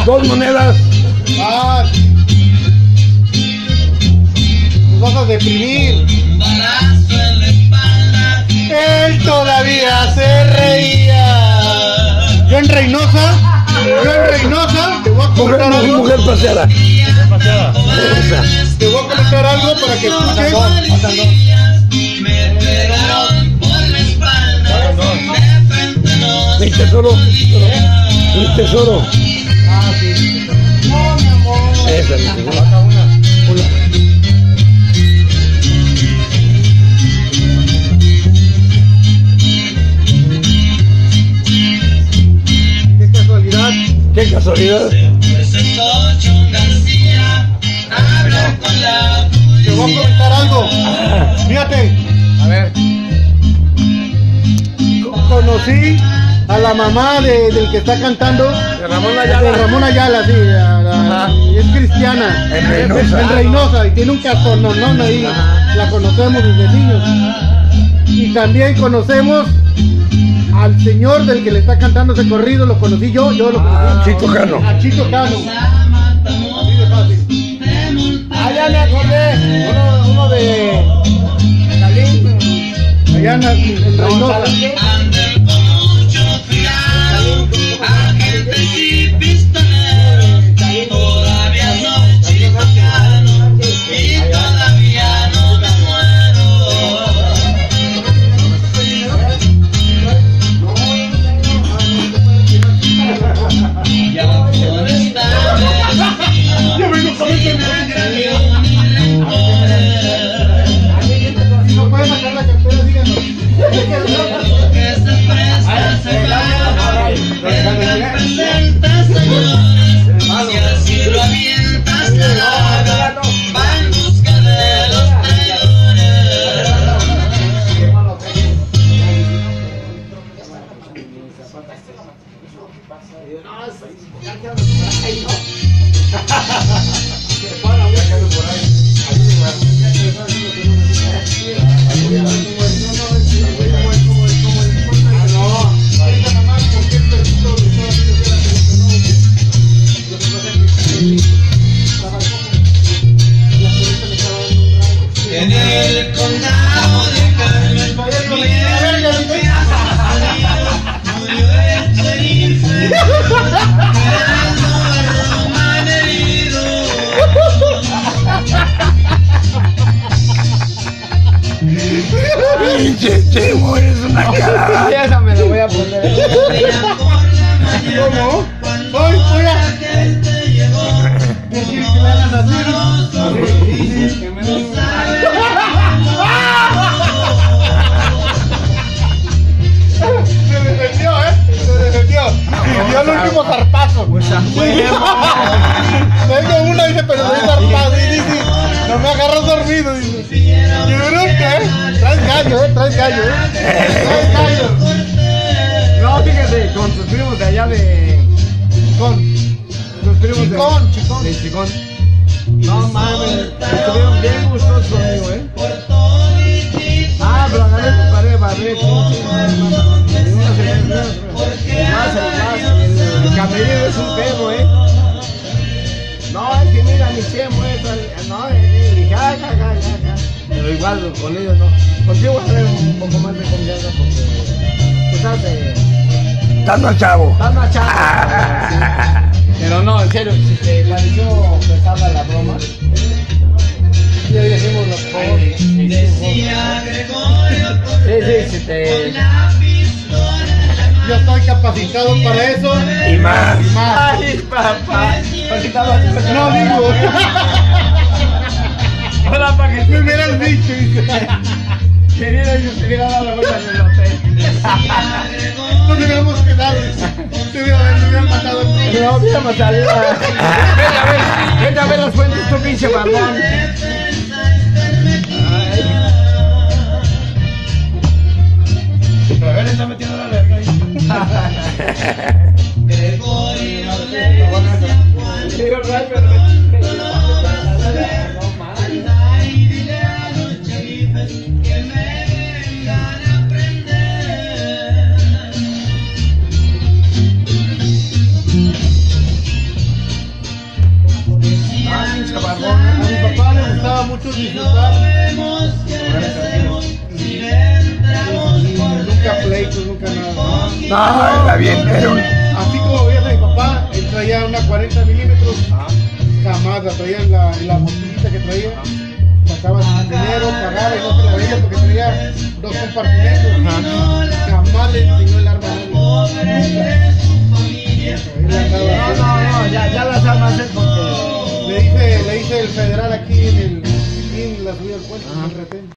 2 monedas. Ah, nos vas a deprimir. Él todavía se reía. Yo en Reynosa, te voy a comentar algo. Mujer paseada. Te voy a comentar algo para que escuches. Mi tesoro. Mi tesoro. Ah, sí. No, mi amor. Esa es mi tesoro. Qué casualidad. Qué casualidad. Te voy a comentar algo. Fíjate. A ver. Conocí a la mamá del que está cantando. De Ramón Ayala. De Ramón Ayala, sí. Y es cristiana. En Reynosa. En Reynosa. Y tiene un casononón ahí. La conocemos desde niños. Y también conocemos al señor del que le está cantando ese corrido. Lo conocí yo lo conocí. Chito Cano. A Chito Cano. Así de fácil. Ah, ya me acordé. Uno de Calín. Allá en Reynosa. No puedes sacar la cartera, díganos. En el condado de Carmen, murió el sheriff, quedando a Román herido. Pinche Chemo, eres una cara. Esa me la voy a poner. ¿Cómo? Voy a decir que me hagan así. Se defendió, se defendió. Y dio el último zarpazo. Tengo una, dice, pero doy zarpazo. Y dice, no me agarras dormido. Dice, yo creo que traes gallo, traes gallo, traes gallo. No, fíjate, con sus primos de allá de. Sus primos Chicón. de Chicón. No mames, estuvieron bien gustosos conmigo, Ah, pero agarré tu pared, barré. El camerino es un pedo, No, es que mira mi Chemo, no, pero igual con ellos no. Contigo voy a tener un poco más de confianza porque tú sabes. Dando al chavo. Pero no, en serio, si te pareció pesada la broma, ya decimos los juegos. Sí, te... Yo estoy capacitado para eso. Y más. Ay, papá. No digo. Hola, para que Me hubieras dicho, dice. queriera yo te hubiera dado la vuelta en el hotel. Nos hubiéramos quedado. Te hubieran matado el No, hubiéramos salido. Vete a ver las fuentes, tu pinche barbón. A ver, está metiendo la verga ahí. No, era bien, era un... Así como veías a mi papá, él traía una 40 milímetros. Jamás la traía en la mochilita que traía. Sacaba su dinero, pagaba y no se la veía porque traía 2 compartimentos. Jamás le enseñó el arma a nadie. Él andaba, No, ya las armas es porque... le dice el federal aquí en la subida al puente, en el retén.